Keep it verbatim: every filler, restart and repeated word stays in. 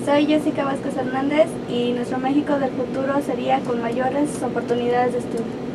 Soy Jessica Vázquez Hernández y nuestro México del futuro sería con mayores oportunidades de estudio.